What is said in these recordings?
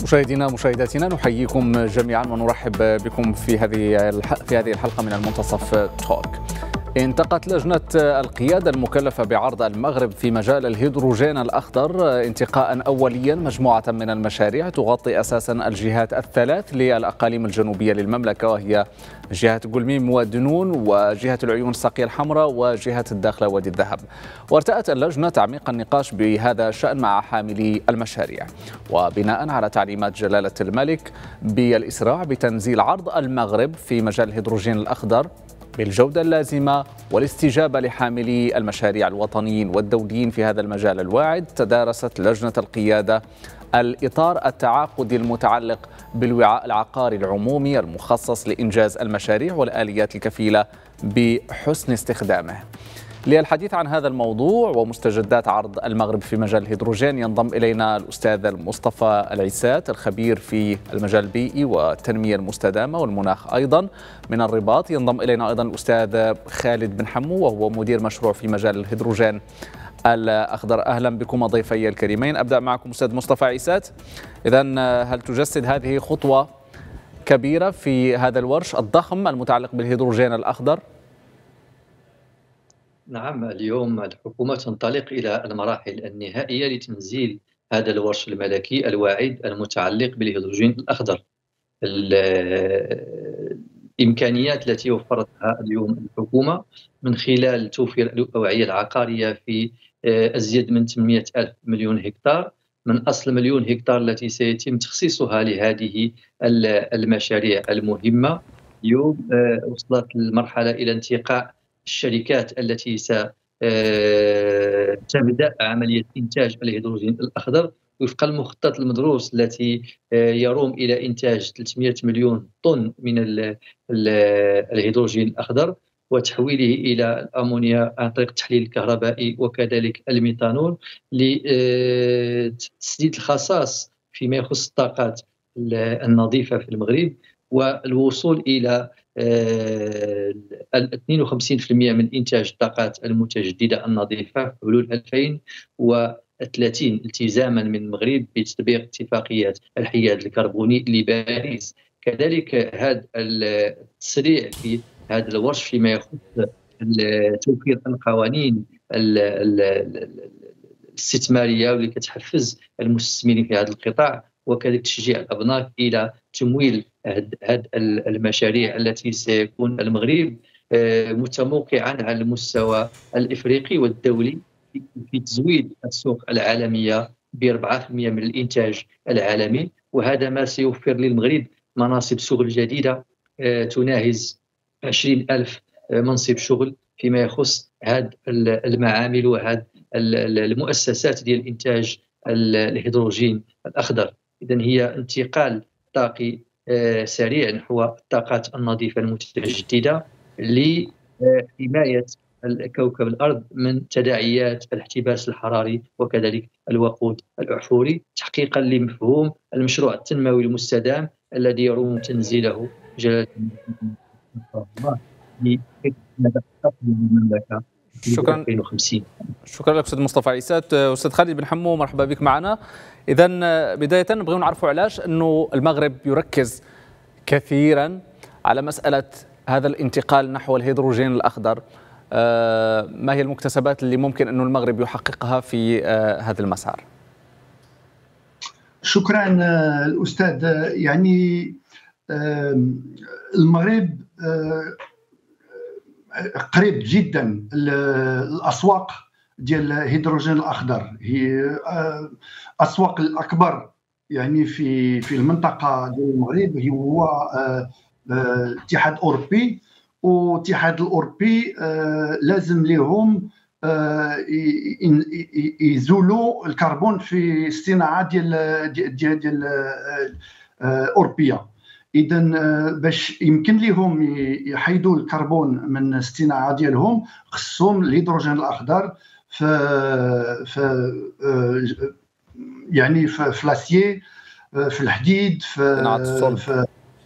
مشاهدينا مشاهداتنا نحييكم جميعا ونرحب بكم في هذه الحلقة من المنتصف توك. انتقت لجنة القيادة المكلفة بعرض المغرب في مجال الهيدروجين الأخضر انتقاء أوليا مجموعة من المشاريع تغطي أساسا الجهات الثلاث للأقاليم الجنوبية للمملكة، وهي جهة قلميم ودنون وجهة العيون الساقية الحمراء وجهة الداخلة وادي الذهب. وارتأت اللجنة تعميق النقاش بهذا الشأن مع حاملي المشاريع، وبناء على تعليمات جلالة الملك بالإسراع بتنزيل عرض المغرب في مجال الهيدروجين الأخضر بالجودة اللازمة والاستجابة لحاملي المشاريع الوطنيين والدوليين في هذا المجال الواعد، تدارست لجنة القيادة الإطار التعاقدي المتعلق بالوعاء العقاري العمومي المخصص لإنجاز المشاريع والآليات الكفيلة بحسن استخدامه. للحديث عن هذا الموضوع ومستجدات عرض المغرب في مجال الهيدروجين ينضم إلينا الأستاذ المصطفى العيسات، الخبير في المجال البيئي والتنمية المستدامة والمناخ. أيضا من الرباط ينضم إلينا أيضا الأستاذ خالد بن حمو وهو مدير مشروع في مجال الهيدروجين الأخضر. أهلا بكم ضيفي الكريمين. أبدأ معكم أستاذ مصطفى عيسات. إذن هل تجسد هذه خطوة كبيرة في هذا الورش الضخم المتعلق بالهيدروجين الأخضر؟ نعم، اليوم الحكومة تنطلق إلى المراحل النهائية لتنزيل هذا الورش الملكي الواعد المتعلق بالهيدروجين الأخضر. الإمكانيات التي وفرتها اليوم الحكومة من خلال توفير الأوعية العقارية في أزيد من 800 ألف مليون هكتار من أصل مليون هكتار التي سيتم تخصيصها لهذه المشاريع المهمة. اليوم وصلت المرحلة إلى انتقاء الشركات التي ستبدأ عملية إنتاج الهيدروجين الأخضر وفق المخطط المدروس التي يروم إلى إنتاج 300 مليون طن من الهيدروجين الأخضر وتحويله إلى الأمونيا عن طريق التحليل الكهربائي وكذلك الميثانول لتسديد الخصاص فيما يخص الطاقات النظيفة في المغرب والوصول إلى 52% من إنتاج الطاقات المتجددة النظيفة في حلول 2030 التزاما من المغرب بتطبيق اتفاقية الحياد الكربوني لباريس. كذلك هذا التسريع في هذا الورش فيما يخص توفير القوانين الاستثمارية واللي كتحفز المستثمرين في هذا القطاع وكذلك تشجيع الأبناك إلى تمويل هذه المشاريع التي سيكون المغرب متموقعا على المستوى الإفريقي والدولي في تزويد السوق العالمية ب4% من الإنتاج العالمي، وهذا ما سيوفر للمغرب مناصب شغل جديدة تناهز 20,000 منصب شغل فيما يخص هذه المعامل وهذه المؤسسات ديال إنتاج الهيدروجين الأخضر. إذن هي انتقال طاقي سريع نحو الطاقات النظيفة المتجددة لحماية كوكب الأرض من تداعيات الاحتباس الحراري وكذلك الوقود الأحفوري، تحقيقا لمفهوم المشروع التنموي المستدام الذي يروم تنزيله جلالة المملكة. شكرا لك أستاذ مصطفى عيسات. أستاذ خالد بن حمو، مرحبا بك معنا. إذن بداية نبغي نعرفوا علاش أنه المغرب يركز كثيرا على مسألة هذا الانتقال نحو الهيدروجين الأخضر. ما هي المكتسبات اللي ممكن أنه المغرب يحققها في هذا المسار؟ شكرا الأستاذ. يعني المغرب قريب جدا الأسواق ديال الهيدروجين الأخضر، هي الأسواق الأكبر يعني في المنطقة ديال المغرب هو الاتحاد الأوروبي، والاتحاد الأوروبي لازم لهم يزولوا الكربون في الصناعة ديال أوروبية. إذن باش يمكن لهم يحيدوا الكربون من الصناعة ديالهم خصهم الهيدروجين الأخضر يعني في لاسيي، في الحديد، في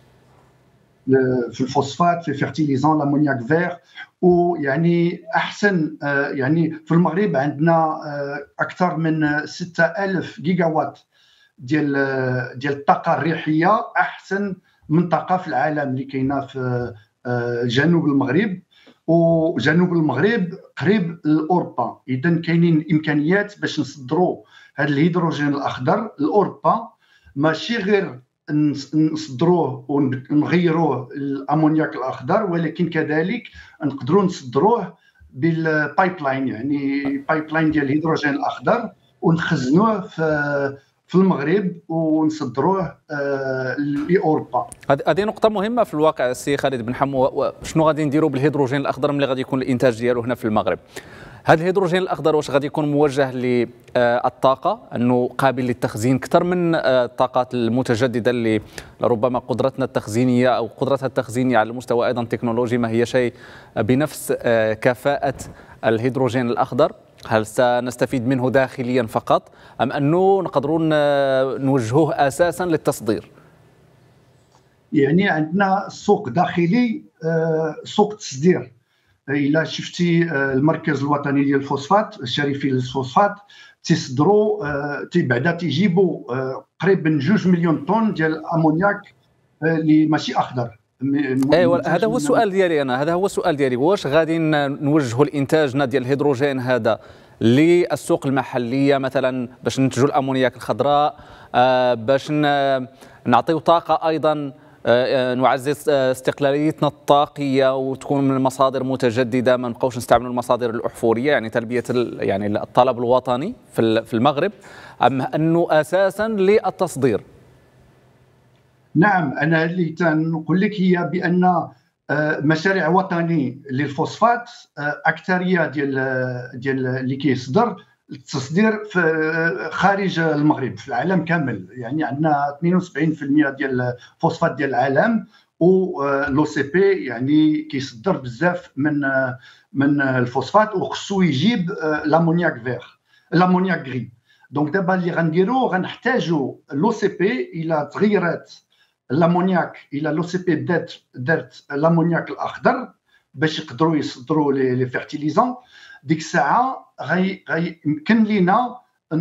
الفوسفات، في فيرتيليزون لامونياك فير. ويعني احسن يعني في المغرب عندنا اكثر من 6000 جيجا وات ديال الطاقه الريحيه احسن منطقه في العالم اللي كاينه في جنوب المغرب، وجنوب المغرب قريب لاوروبا. اذا كاينين امكانيات باش نصدروا هذا الهيدروجين الاخضر لاوروبا، ماشي غير نصدروه ونغيروه الامونياك الاخضر، ولكن كذلك نقدروا نصدروه بالبايب لاين، يعني بايب لاين ديال الهيدروجين الاخضر، ونخزنوه في المغرب ونصدروه لاوروبا. هذه نقطة مهمة في الواقع السي خالد بن حمو. شنو غادي نديروا بالهيدروجين الاخضر ملي غادي يكون الانتاج ديالو هنا في المغرب؟ هذا الهيدروجين الاخضر واش غادي يكون موجه للطاقة، انه قابل للتخزين اكثر من الطاقات المتجددة اللي ربما قدرتنا التخزينية او قدرتها التخزينية على المستوى ايضا التكنولوجي ما هي شيء بنفس كفاءة الهيدروجين الاخضر؟ هل سنستفيد منه داخليا فقط ام انه نقدرون نوجهوه اساسا للتصدير؟ يعني عندنا سوق داخلي، سوق تصدير. الا شفتي المركز الوطني ديال الفوسفات الشريفي للفوسفات تيصدروا بعدا تيجيبوا قريب من 2 مليون طن ديال الامونياك اللي ماشي اخضر. ايوا هذا هو السؤال ديالي انا، هذا هو السؤال ديالي، واش غادي نوجهوا الانتاج ديال الهيدروجين هذا للسوق المحليه مثلا باش ننتجوا الامونياك الخضراء، باش نعطيو طاقه ايضا، نعزز استقلاليتنا الطاقيه وتكون من مصادر متجدده، ما نبقاوش نستعملوا المصادر الاحفوريه، يعني تلبيه يعني الطلب الوطني في المغرب، ام انه اساسا للتصدير؟ نعم، انا اللي تنقول لك هي بان مشاريع وطني للفوسفات اكثريه ديال اللي كيصدر التصدير في خارج المغرب في العالم كامل. يعني عندنا 72% ديال الفوسفات ديال العالم، ولو سي بي يعني كيصدر بزاف من الفوسفات، وخصو يجيب لامونياك فيغ، لامونياك غري. دونك دابا اللي غنديرو غنحتاجو لو سي بي الى تغيرات الامونياك، الى لو سي بي دارت الامونياك الاخضر باش يقدروا يصدروا لي فيرتيليزون، ديك الساعه يمكن لينا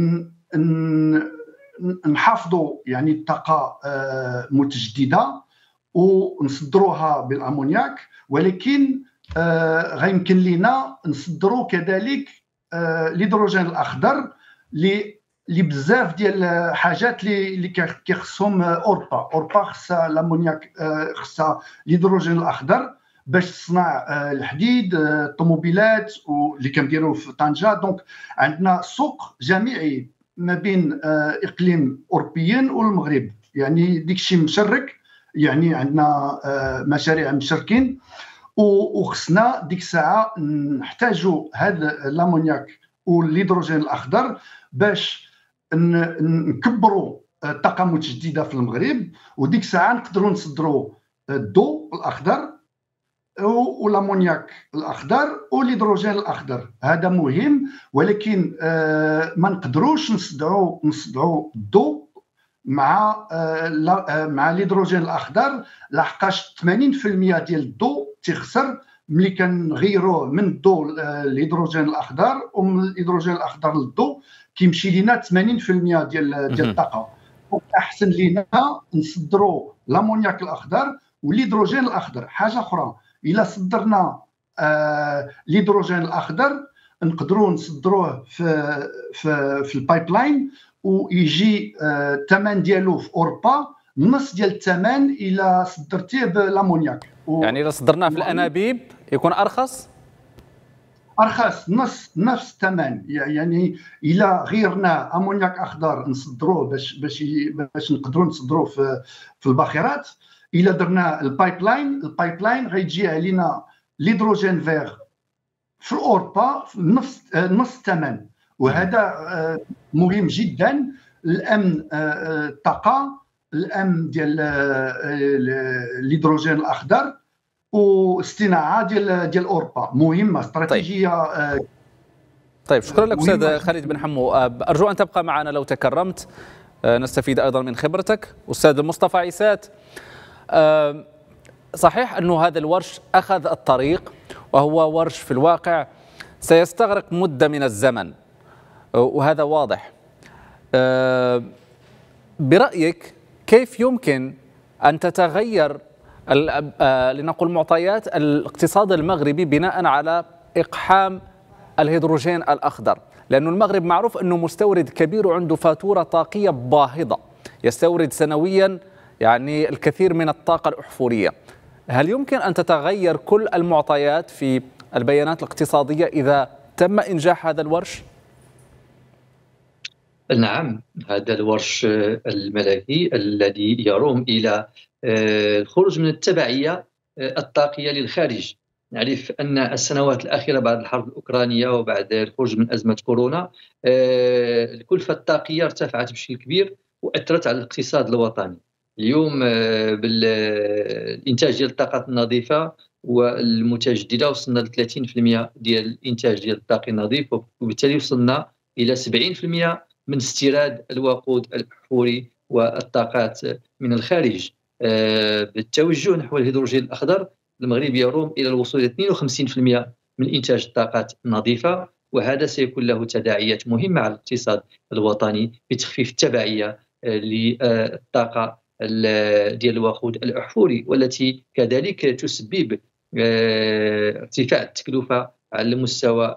نحافظوا يعني الطاقه متجدده ونصدروها بالامونياك، ولكن غيمكن لينا نصدروا كذلك الهيدروجين الاخضر اللي بزاف ديال الحاجات اللي كيخصهم اوروبا خصها الامونياك، خصها الهيدروجين الاخضر باش تصنع الحديد، الطوموبيلات واللي كنديروا في طنجه. دونك عندنا سوق جامعي ما بين اقليم اوروبيين والمغرب، يعني داكشي مشرك، يعني عندنا مشاريع مشركين، وخصنا ديك الساعه نحتاجوا هذا الامونياك والهيدروجين الاخضر باش نكبروا الطاقه المتجدده في المغرب، وديك الساعه نقدروا نصدروا الضوء الاخضر والامونياك الاخضر والهيدروجين الاخضر. هذا مهم، ولكن ما نقدروش نصدعوا الضوء مع الهيدروجين الاخضر، لحقاش 80% ديال الضوء تيخسر ملي كنغيروه من الضوء الهيدروجين الاخضر، ومن الهيدروجين الاخضر للضوء كيمشي لينا 80% ديال الطاقه. احسن لينا نصدروا الامونياك الاخضر والهيدروجين الاخضر. حاجه اخرى، الا صدرنا الهيدروجين الاخضر نقدروا نصدروه في البايب لاين، ويجي الثمن ديالو في اوروبا نص ديال الثمن الا صدرتيه بالامونياك. يعني اذا صدرناه في الانابيب يكون ارخص نفس الثمن. يعني الا غيرنا امونياك اخضر نصدروه باش نقدروا نصدروه في الباخرات، الا درنا البايب لاين غيجي علينا الهيدروجين فيغ في اوروبا نص الثمن. وهذا مهم جدا، الامن الطاقه، الامن ديال الهيدروجين الاخضر، والصناعه ديال اوروبا مهمه استراتيجيه. طيب شكرا لك استاذ خالد بن حمو، ارجو ان تبقى معنا لو تكرمت، نستفيد ايضا من خبرتك. استاذ مصطفى عيسات، صحيح انه هذا الورش اخذ الطريق، وهو ورش في الواقع سيستغرق مده من الزمن، وهذا واضح. برأيك كيف يمكن أن تتغير لنقول معطيات الاقتصاد المغربي بناء على إقحام الهيدروجين الأخضر؟ لأن المغرب معروف أنه مستورد كبير وعنده فاتورة طاقية باهظة، يستورد سنويا يعني الكثير من الطاقة الأحفورية. هل يمكن أن تتغير كل المعطيات في البيانات الاقتصادية إذا تم إنجاح هذا الورش؟ نعم، هذا الورش الملكي الذي يروم إلى الخروج من التبعية الطاقية للخارج. نعرف أن السنوات الأخيرة بعد الحرب الأوكرانية وبعد الخروج من أزمة كورونا الكلفة الطاقية ارتفعت بشكل كبير وأثرت على الاقتصاد الوطني. اليوم بالإنتاج ديال الطاقات النظيفة والمتجددة وصلنا ل 30% ديال الإنتاج ديال الطاقة النظيف، وبالتالي وصلنا إلى 70% من استيراد الوقود الأحفوري والطاقات من الخارج. بالتوجه نحو الهيدروجين الأخضر المغرب يروم إلى الوصول إلى 52% من إنتاج الطاقات النظيفة، وهذا سيكون له تداعيات مهمة على الاقتصاد الوطني بتخفيف التبعية للطاقة ديال الوقود الأحفوري، والتي كذلك تسبب ارتفاع التكلفة على مستوى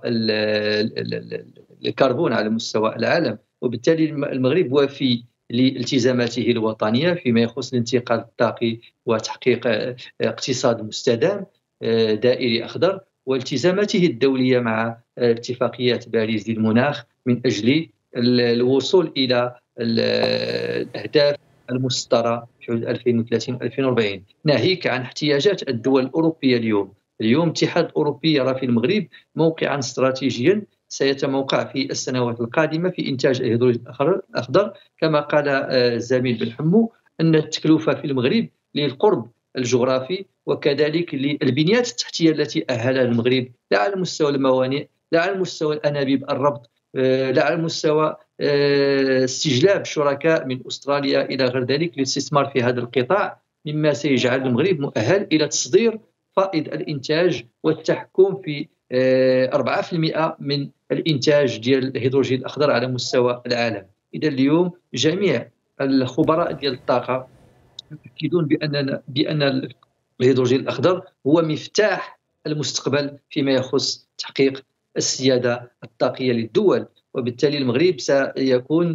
الكربون على مستوى العالم. وبالتالي المغرب وفي لالتزاماته الوطنية فيما يخص الانتقال الطاقي وتحقيق اقتصاد مستدام دائري أخضر، والتزاماته الدولية مع اتفاقيات باريس للمناخ من أجل الوصول إلى الأهداف المسطرة في 2030-2040، ناهيك عن احتياجات الدول الأوروبية. اليوم الاتحاد الأوروبي يرى في المغرب موقعا استراتيجيا سيتموقع في السنوات القادمة في إنتاج الهيدروجين الأخضر. كما قال الزميل بن حمو أن التكلفة في المغرب للقرب الجغرافي وكذلك للبنيات التحتية التي أهلها المغرب، لا على مستوى الموانئ، لا على مستوى الأنابيب الربط، لا على مستوى استجلاب شركاء من أستراليا إلى غير ذلك للاستثمار في هذا القطاع، مما سيجعل المغرب مؤهل إلى تصدير فائض الإنتاج والتحكم في 4% من الإنتاج ديال الهيدروجين الأخضر على مستوى العالم. إذا اليوم جميع الخبراء ديال الطاقة يؤكدون بأن الهيدروجين الأخضر هو مفتاح المستقبل فيما يخص تحقيق السيادة الطاقية للدول. وبالتالي المغرب سيكون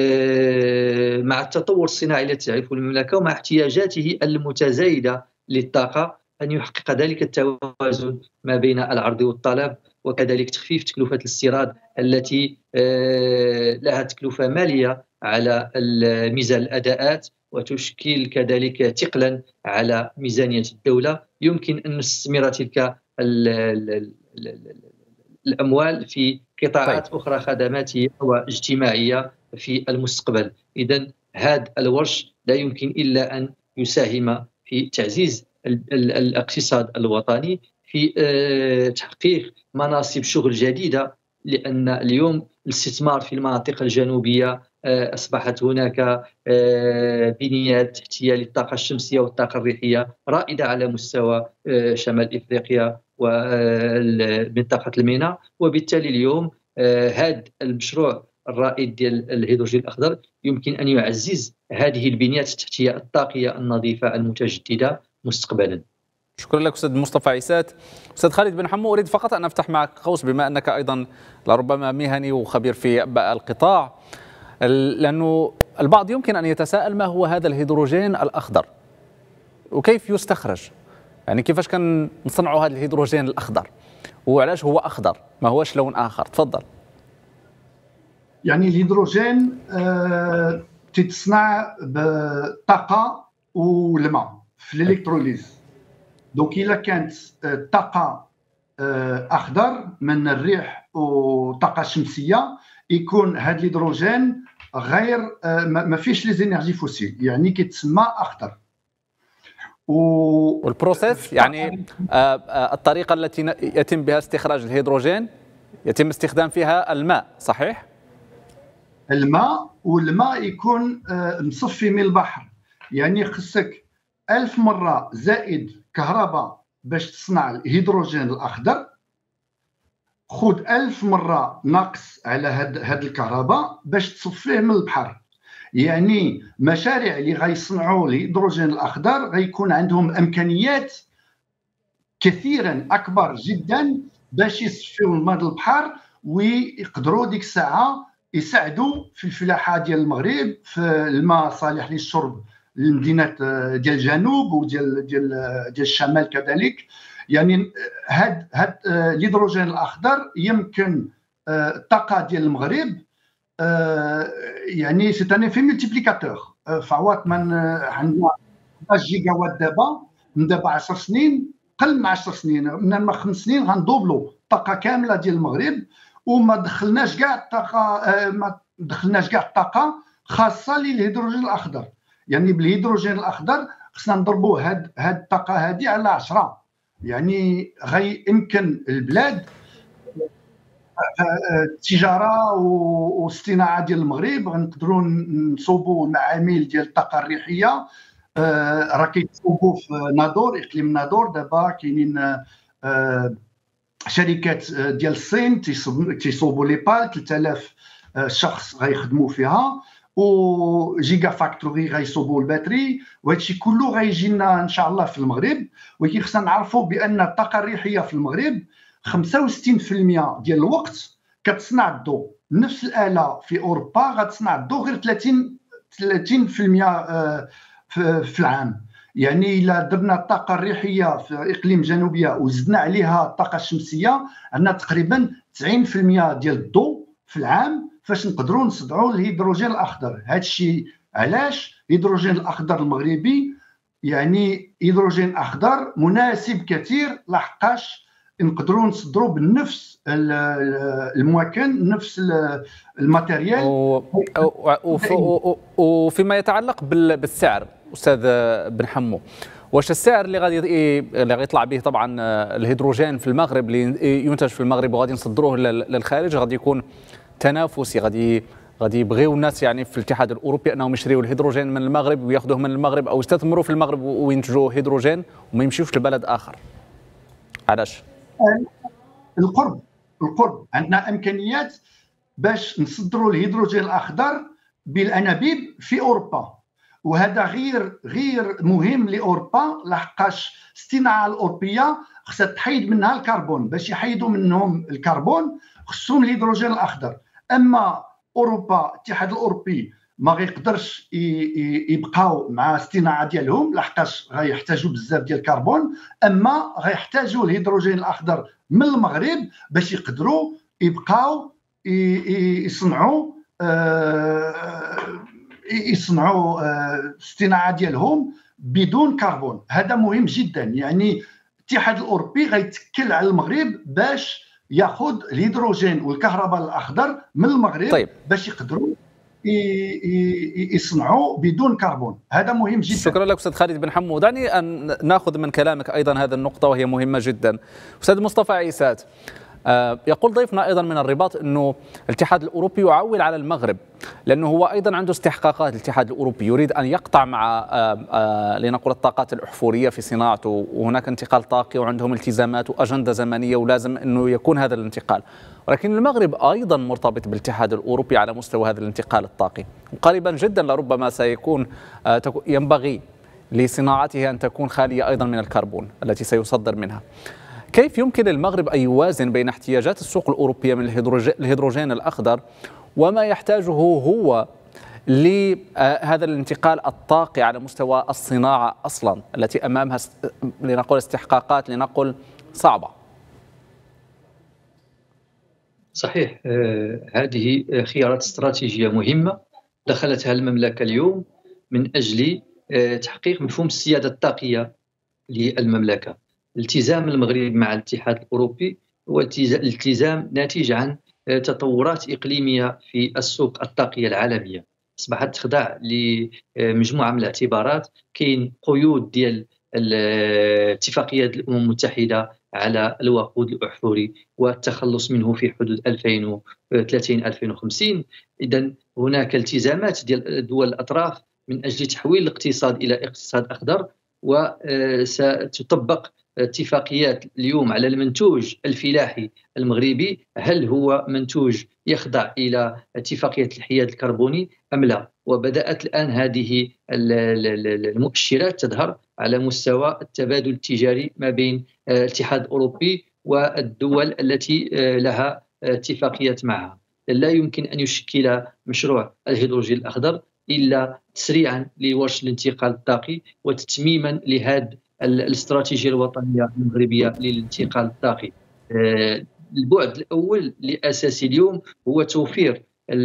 مع التطور الصناعي الذي تعرفه المملكة ومع احتياجاته المتزايدة للطاقة أن يحقق ذلك التوازن ما بين العرض والطلب، وكذلك تخفيف تكلفة الاستيراد التي لها تكلفة مالية على ميزان الأداءات وتشكل كذلك ثقلا على ميزانية الدولة. يمكن أن نستثمر تلك الأموال في قطاعات أخرى خدماتية واجتماعية في المستقبل. إذن هذا الورش لا يمكن إلا أن يساهم في تعزيز الاقتصاد الوطني، في تحقيق مناصب شغل جديدة، لأن اليوم الاستثمار في المناطق الجنوبية أصبحت هناك بنيات تحتية للطاقة الشمسية والطاقة الريحية رائدة على مستوى شمال إفريقيا ومنطقة المينا. وبالتالي اليوم هذا المشروع الرائد ديال الهيدروجين الأخضر يمكن أن يعزز هذه البنيات التحتية الطاقية النظيفة المتجددة مستقبلا. شكرا لك أستاذ مصطفى عيسات. أستاذ خالد بن حمو، أريد فقط أن أفتح معك قوس بما أنك أيضا لربما مهني وخبير في القطاع، لأنه البعض يمكن أن يتساءل ما هو هذا الهيدروجين الأخضر وكيف يستخرج، يعني كيفاش كان نصنعوا هذا الهيدروجين الأخضر وعلاش هو أخضر ما هوش لون آخر؟ تفضل. يعني الهيدروجين تتصنع بطاقة والماء في الإلكتروليز. دونك إلا كانت طاقة أخضر من الريح وطاقة شمسية يكون هذا الهيدروجين غير ما فيش لي زينيرجي فوسيل، يعني كيتسمى أخضر. والبروسيس يعني الطريقة التي يتم بها استخراج الهيدروجين يتم استخدام فيها الماء، صحيح؟ الماء، والماء يكون مصفي من البحر، يعني خصك 1000 مرة زائد كهرباء باش تصنع الهيدروجين الأخضر، خذ 1000 مرة ناقص على هاد الكهرباء باش تصفيه من البحر. يعني مشاريع اللي غيصنعوا الهيدروجين الاخضر غيكون عندهم امكانيات كثيرا اكبر جدا باش يصفيوا الماء البحر، ويقدروا ديك الساعه يساعدوا في الفلاحه ديال المغرب في الماء صالح للشرب للمدينات ديال الجنوب وديال الشمال كذلك. يعني هاد الهيدروجين الاخضر يمكن الطاقه ديال المغرب يعني سي ان افي ملتيبليكاتور. فعوات من عندنا 11 جيجا وات دابا، من دابا 10 سنين قل من 10 سنين، من 5 سنين غندوبلو الطاقه كامله ديال المغرب، وما دخلناش كاع الطاقه خاصه للهيدروجين الاخضر. يعني بالهيدروجين الاخضر خصنا نضربوا هاد الطاقه هذه على 10. يعني يمكن البلاد التجاره والصناعه ديال المغرب غنقدروا نصوبوا معامل ديال الطاقه الريحيه. راه كيتصوبوا في نادور، اقليم نادور دابا كاينين شركات ديال الصين تيصوبوا لي بال 3000 شخص غيخدموا فيها، وجيجا فاكتوري غيصوبوا الباتري، وهادشي كله غيجي لنا ان شاء الله في المغرب. ولكن خصنا نعرفوا بان الطاقه الريحيه في المغرب 65% ديال الوقت كتصنع الضوء. نفس الاله في اوروبا غتصنع الضوء غير 30% في العام. يعني الا درنا الطاقه الريحيه في اقليم جنوبيه وزدنا عليها الطاقه الشمسيه، عندنا تقريبا 90% ديال الضوء في العام فاش نقدروا نصدعوا الهيدروجين الاخضر. هذا الشيء علاش الهيدروجين الاخضر المغربي يعني هيدروجين اخضر مناسب كثير، لحقاش نقدروا نصدروا بنفس المواكن، نفس الماتيريال. وفيما يتعلق بالسعر استاذ بن حمو، واش السعر اللي غادي يطلع به طبعا الهيدروجين في المغرب اللي ينتج في المغرب وغادي نصدروه للخارج غادي يكون تنافسي؟ غادي يبغيو الناس يعني في الاتحاد الاوروبي انهم يشريوا الهيدروجين من المغرب وياخذوه من المغرب، او يستثمروا في المغرب وينتجوا هيدروجين وما يمشيوش لبلد اخر. علاش؟ القرب عندنا امكانيات باش نصدروا الهيدروجين الاخضر بالانابيب في اوروبا، وهذا غير مهم لاوروبا، لحقاش الصناعه الاوروبيه خصها تحيد منها الكربون. باش يحيدوا منهم الكربون خصهم الهيدروجين الاخضر. اما اوروبا الاتحاد الاوروبي ما غيقدرش يبقاو مع الصناعه ديالهم، لحقاش غيحتاجوا بزاف ديال الكربون، اما غيحتاجوا الهيدروجين الاخضر من المغرب باش يقدروا يبقاو يصنعوا الصناعه ديالهم بدون كربون. هذا مهم جدا. يعني الاتحاد الاوروبي غيتكل على المغرب باش ياخذ الهيدروجين والكهرباء الاخضر من المغرب. طيب. باش يقدروا يصنعوا بدون كربون. هذا مهم جدا. شكرا لك استاذ خالد بن حمو. دعني ان ناخذ من كلامك ايضا هذه النقطه وهي مهمه جدا. استاذ مصطفى عيسات، يقول ضيفنا ايضا من الرباط انه الاتحاد الاوروبي يعول على المغرب لانه هو ايضا عنده استحقاقات. الاتحاد الاوروبي يريد ان يقطع مع لنقل الطاقات الاحفوريه في صناعته، وهناك انتقال طاقي وعندهم التزامات واجنده زمنيه ولازم انه يكون هذا الانتقال. ولكن المغرب ايضا مرتبط بالاتحاد الاوروبي على مستوى هذا الانتقال الطاقي، وقريبا جدا لربما سيكون ينبغي لصناعته ان تكون خاليه ايضا من الكربون التي سيصدر منها. كيف يمكن للمغرب أن يوازن بين احتياجات السوق الأوروبية من الهيدروجين الأخضر وما يحتاجه هو لهذا الانتقال الطاقي على مستوى الصناعة أصلا التي أمامها لنقول استحقاقات لنقل صعبة؟ صحيح. هذه خيارات استراتيجية مهمة دخلتها المملكة اليوم من أجل تحقيق مفهوم السيادة الطاقية للمملكة. التزام المغرب مع الاتحاد الأوروبي هو التزام ناتج عن تطورات إقليمية في السوق الطاقية العالمية، أصبحت تخضع لمجموعة من الاعتبارات. كاين قيود ديال اتفاقية الأمم المتحدة على الوقود الأحفوري والتخلص منه في حدود 2030-2050. إذن هناك التزامات ديال دول الأطراف من أجل تحويل الاقتصاد إلى اقتصاد أخضر، وستطبق اتفاقيات اليوم على المنتوج الفلاحي المغربي. هل هو منتوج يخضع إلى اتفاقية الحياد الكربوني أم لا؟ وبدأت الآن هذه المؤشرات تظهر على مستوى التبادل التجاري ما بين الاتحاد الأوروبي والدول التي لها اتفاقيات معها. لا يمكن أن يشكل مشروع الهيدروجين الأخضر إلا تسريعا لورش الانتقال الطاقي وتتميما لهذه الاستراتيجية الوطنية المغربية للانتقال الطاقي. البعد الأول الأساسي اليوم هو توفير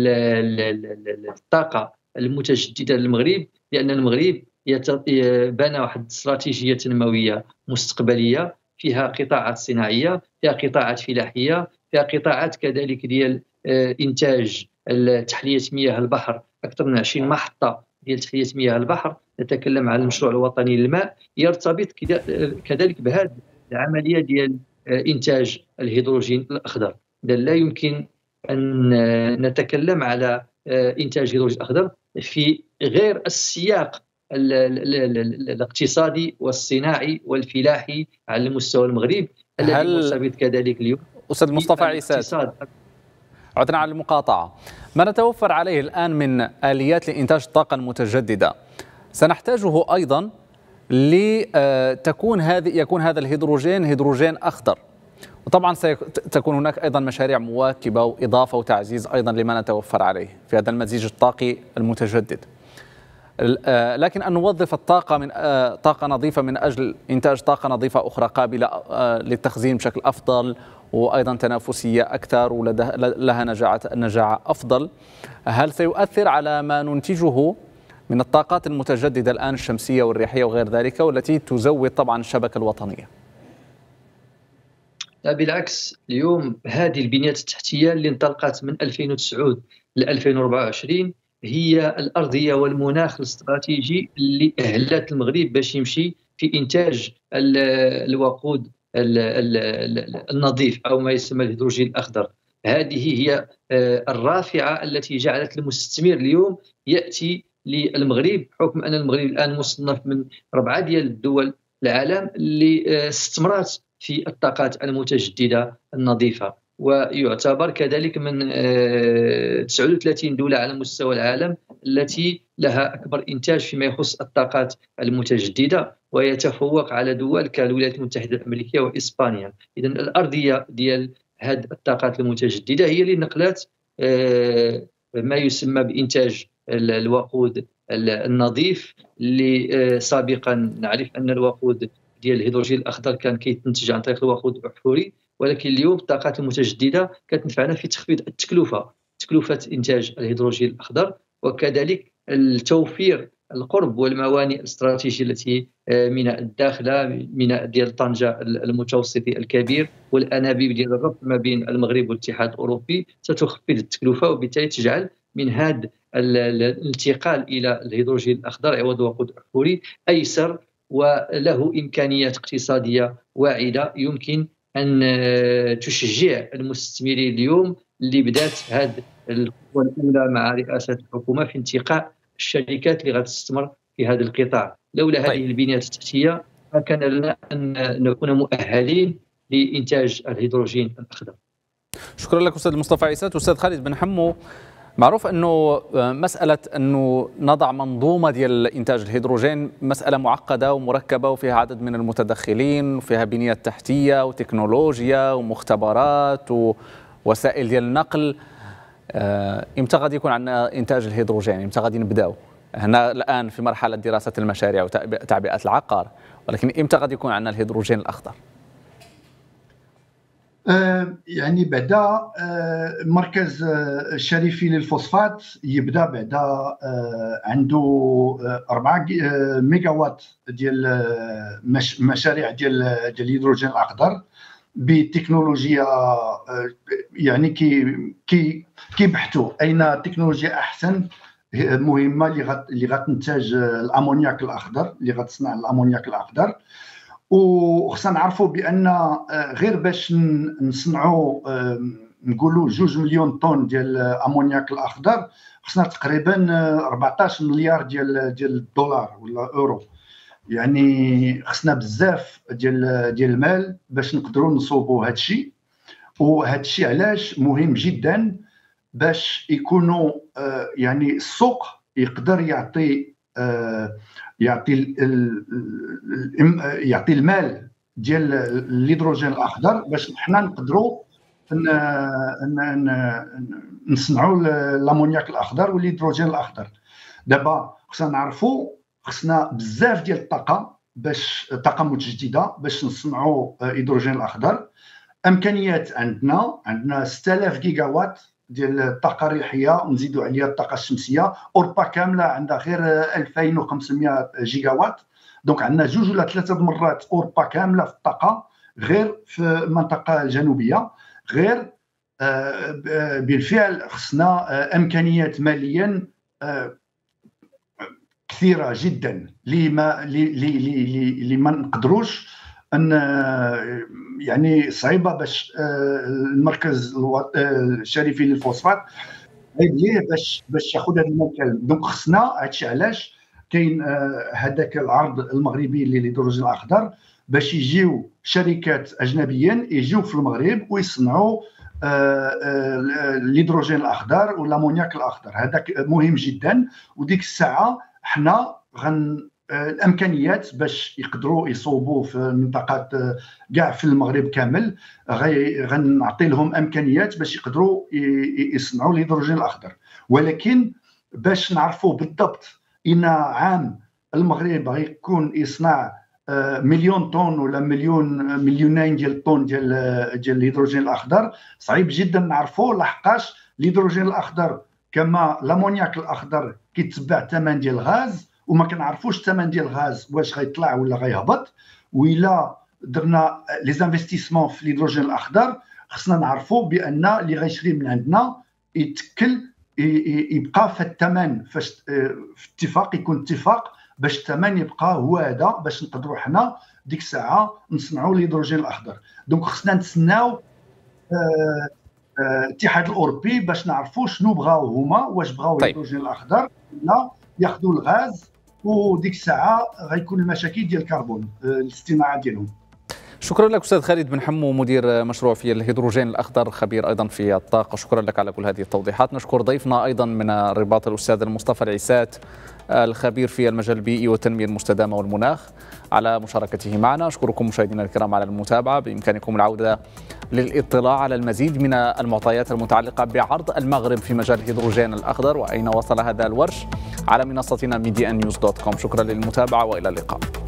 الطاقة المتجددة للمغرب، لأن المغرب بنى واحد استراتيجية تنموية مستقبلية فيها قطاعات صناعية، فيها قطاعات فلاحية، فيها قطاعات كذلك ديال إنتاج تحلية مياه البحر، أكثر من 20 محطة ديال تحلية مياه البحر. نتكلم عن المشروع الوطني للماء يرتبط كذلك بهذه العملية ديال إنتاج الهيدروجين الأخضر. لا يمكن أن نتكلم على إنتاج الهيدروجين الأخضر في غير السياق الاقتصادي والصناعي والفلاحي على مستوى المغرب الذي مرتبط كذلك اليوم. أستاذ مصطفى عيسات، عدنا على المقاطعة، ما نتوفر عليه الآن من آليات لإنتاج الطاقة المتجددة سنحتاجه أيضا يكون هذا الهيدروجين هيدروجين أخضر، وطبعا ستكون هناك أيضا مشاريع مواكبة وإضافة وتعزيز أيضا لما نتوفر عليه في هذا المزيج الطاقي المتجدد. لكن أن نوظف الطاقة من طاقة نظيفة من أجل إنتاج طاقة نظيفة أخرى قابلة للتخزين بشكل أفضل وأيضا تنافسية أكثر ولها نجاعة أفضل، هل سيؤثر على ما ننتجه من الطاقات المتجددة الآن الشمسية والريحية وغير ذلك، والتي تزود طبعا الشبكة الوطنية؟ لا بالعكس، اليوم هذه البنيات التحتية اللي انطلقت من 2009 ل 2024 هي الأرضية والمناخ الاستراتيجي اللي أهلت المغرب باش يمشي في إنتاج الوقود النظيف أو ما يسمى الهيدروجين الأخضر. هذه هي الرافعة التي جعلت المستثمر اليوم يأتي للمغرب، حكم أن المغرب الآن مصنف من 4 ديال الدول العالم اللي استثمرت في الطاقات المتجددة النظيفة، ويعتبر كذلك من 39 دولة على مستوى العالم التي لها أكبر إنتاج فيما يخص الطاقات المتجددة، ويتفوق على دول كالولايات المتحدة الأمريكية وإسبانيا. إذن الأرضية ديال هذه الطاقات المتجددة هي اللي نقلت ما يسمى بإنتاج الوقود النظيف، اللي سابقا نعرف أن الوقود ديال الهيدروجين الأخضر كان كيتنتج عن طريق الوقود الأحفوري، ولكن اليوم الطاقات المتجددة كتنفعنا في تخفيض تكلفة إنتاج الهيدروجين الأخضر، وكذلك التوفير القرب والموانئ الاستراتيجية التي ميناء الداخلة، ميناء ديال طنجة المتوسطي الكبير، والأنابيب ديال الربط ما بين المغرب والاتحاد الأوروبي ستخفض التكلفة، وبالتالي تجعل من هذا الانتقال إلى الهيدروجين الأخضر عوض الوقود الأحفوري أيسر، وله إمكانيات اقتصادية واعدة يمكن أن تشجع المستثمرين اليوم اللي بدات هذه الخطوة الأولى مع رئاسة الحكومة في انتقاء الشركات اللي غتستثمر في هذا القطاع. لولا هذه البنيات التحتية ما كان لنا أن نكون مؤهلين لإنتاج الهيدروجين الأخضر. شكرا لك أستاذ مصطفى عيسات. أستاذ خالد بن حمو، معروف أنه مسألة أنه نضع منظومة ديال إنتاج الهيدروجين مسألة معقدة ومركبة وفيها عدد من المتدخلين وفيها بنيات تحتية وتكنولوجيا ومختبرات ووسائل ديال النقل. إمتى غادي يكون عندنا إنتاج الهيدروجين؟ إمتى غادي نبداو؟ هنا الآن في مرحلة دراسة المشاريع وتعبئة العقار، ولكن إمتى غادي يكون عندنا الهيدروجين الأخضر؟ يعني بعدا مركز الشريفي للفوسفات يبدا بعدا عنده 4 ميجاوات ديال مشاريع ديال الهيدروجين الاخضر بتكنولوجيا، يعني كيبحثوا اين تكنولوجيا احسن مهمه اللي غتنتج الامونياك الاخضر، اللي غتصنع الامونياك الاخضر. وخصنا نعرفوا بان غير باش نصنعوا نقولوا 2 مليون طن ديال الامونياك الاخضر خصنا تقريبا 14 مليار ديال الدولار ولا اورو، يعني خصنا بزاف ديال المال باش نقدروا نصوبوا هذا الشيء. وهذا الشيء علاش مهم جدا باش يكونوا يعني السوق يقدر يعطي المال ديال الهيدروجين الاخضر باش حنا نقدروا نصنعوا الامونياك الاخضر والهيدروجين الاخضر. دابا خصنا نعرفوا خصنا بزاف ديال الطاقه باش طاقه متجدده باش نصنعوا الهيدروجين الاخضر. امكانيات عندنا 6000 جيجا وات ديال الطاقه الريحيه ونزيدوا عليها الطاقه الشمسيه. اوروبا كامله عندها غير 2500 جيجا وات، دونك عندنا 2 ولا 3 مرات اوروبا كامله في الطاقه غير في المنطقه الجنوبيه. غير بالفعل خصنا امكانيات ماليا كثيره جدا اللي ما نقدروش ان يعني صعيبه باش المركز الشريفي للفوسفات عليه باش ياخذ هذا المكان. دونك خصنا هادشي علاش كاين هذاك العرض المغربي للهيدروجين الاخضر باش يجيو شركات اجنبيين يجيو في المغرب ويصنعوا الهيدروجين الاخضر والامونياك الاخضر. هذاك مهم جدا، وديك الساعه حنا الامكانيات باش يقدروا يصوبوا في منطقات كاع في المغرب كامل غنعطي لهم امكانيات باش يقدروا يصنعوا الهيدروجين الاخضر. ولكن باش نعرفوا بالضبط ان عام المغرب غيكون يصنع مليون طن ولا مليونين ديال الطن ديال الهيدروجين الاخضر صعيب جدا نعرفوا، لحقاش الهيدروجين الاخضر كما الامونياك الاخضر كيتبع الثمن ديال الغاز، وما كنعرفوش الثمن ديال الغاز واش غيطلع ولا غيهبط. وإلا درنا لي زانفستيسمون في الهيدروجين الاخضر خصنا نعرفوا بان اللي غيشري من عندنا يتكل يبقى في الثمن، فاش في اتفاق يكون اتفاق باش الثمن يبقى هو هذا باش نقدروا حنا ديك الساعه نصنعوا الهيدروجين الاخضر. دونك خصنا نتسناو الاتحاد الاوروبي باش نعرفوا شنو بغاو هما، واش بغاو الهيدروجين الاخضر ولا ياخذوا الغاز، وديك الساعه غيكون المشاكل ديال الكربون الاصطناعه ديالهم. شكرا لك استاذ خالد بن حمو، مدير مشروع في الهيدروجين الاخضر، خبير ايضا في الطاقه. شكرا لك على كل هذه التوضيحات. نشكر ضيفنا ايضا من الرباط الاستاذ المصطفى العسات، الخبير في المجال البيئي والتنميه المستدامه والمناخ، على مشاركته معنا. اشكركم مشاهدينا الكرام على المتابعه. بامكانكم العوده للاطلاع على المزيد من المعطيات المتعلقه بعرض المغرب في مجال الهيدروجين الاخضر واين وصل هذا الورش على منصتنا media-news.com. شكرا للمتابعه والى اللقاء.